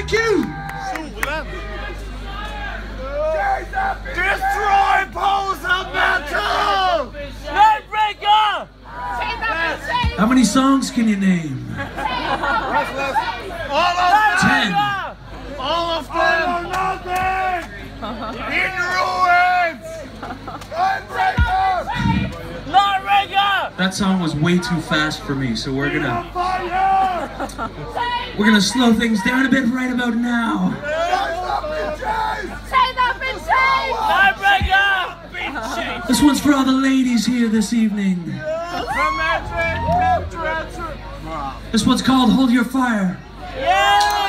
Thank you. Destroy Poser Metal! Nightbreaker! How many songs can you name? All of them! 10. All of them! All or nothing! In ruins! Nightbreaker! That song was way too fast for me, so we're gonna slow things down a bit right about now. Nightbreaker! This one's for all the ladies here this evening. This one's called Hold Your Fire. Yeah!